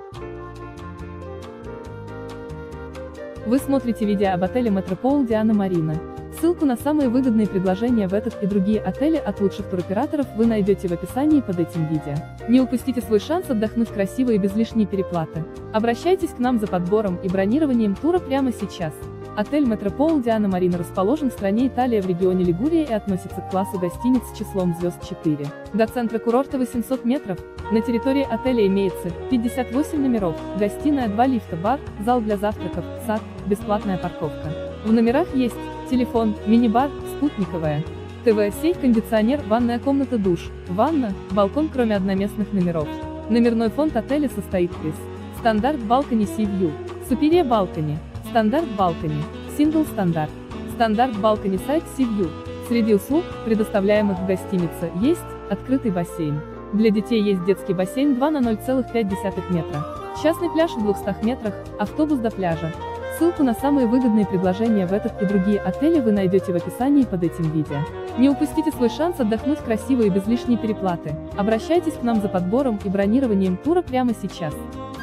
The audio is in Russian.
Вы смотрите видео об отеле Метрополь Диана Марина. Ссылку на самые выгодные предложения в этот и другие отели от лучших туроператоров вы найдете в описании под этим видео. Не упустите свой шанс отдохнуть красиво и без лишней переплаты. Обращайтесь к нам за подбором и бронированием тура прямо сейчас. Отель Метрополь Диана Марина расположен в стране Италия в регионе Лигурия и относится к классу гостиниц с числом звезд 4. До центра курорта 800 метров. На территории отеля имеется 58 номеров, гостиная, 2 лифта, бар, зал для завтраков, сад, бесплатная парковка. В номерах есть телефон, мини-бар, спутниковая ТВ-сеть, кондиционер, ванная комната, душ, ванна, балкон, кроме одноместных номеров. Номерной фонд отеля состоит из стандарт балкони Sea View, Superior балкони, стандарт балкони, Single стандарт, стандарт балкони Side Sea View. Среди услуг, предоставляемых в гостинице, есть открытый бассейн. Для детей есть детский бассейн 2 на 0,5 метра, частный пляж в 200 метрах, автобус до пляжа. Ссылку на самые выгодные предложения в этот и другие отели вы найдете в описании под этим видео. Не упустите свой шанс отдохнуть красиво и без лишней переплаты. Обращайтесь к нам за подбором и бронированием тура прямо сейчас.